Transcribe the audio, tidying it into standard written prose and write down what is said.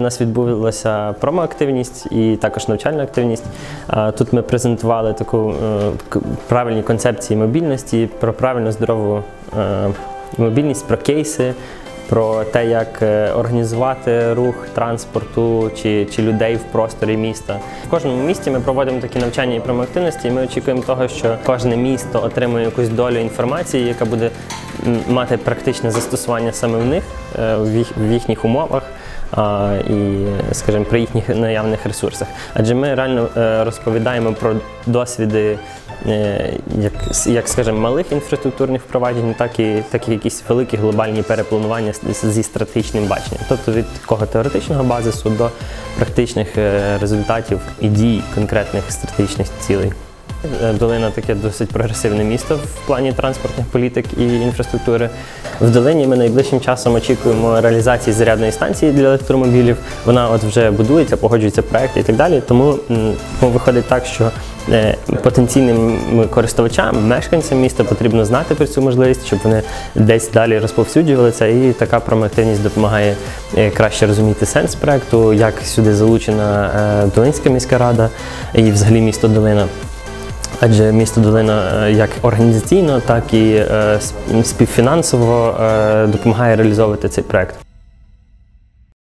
У нас відбулася промо-активність і також навчальна активність. Тут ми презентували таку правильні концепції мобільності, про правильну здорову мобільність, про кейси, про те, як організувати рух транспорту чи людей в просторі міста. В кожному місті ми проводимо такі навчання і промо-активності, і ми очікуємо того, що кожне місто отримує якусь долю інформації, яка буде мати практичне застосування саме в них, в їхніх умовах і, скажімо, при їхніх наявних ресурсах. Адже ми реально розповідаємо про досвіди як скажімо, малих інфраструктурних впроваджень, так і якісь великі глобальні перепланування зі стратегічним баченням. Тобто від такого теоретичного базису до практичних результатів і дій конкретних стратегічних цілей. Долина – таке досить прогресивне місто в плані транспортних політик і інфраструктури. В Долині ми найближчим часом очікуємо реалізації зарядної станції для електромобілів. Вона от вже будується, погоджується проєкт і так далі. Тому виходить так, що потенційним користувачам, мешканцям міста потрібно знати про цю можливість, щоб вони десь далі розповсюджували це. І така промо-активність допомагає краще розуміти сенс проєкту, як сюди залучена Долинська міська рада і взагалі місто Долина. Адже місто Долина як організаційно, так і співфінансово допомагає реалізовувати цей проєкт.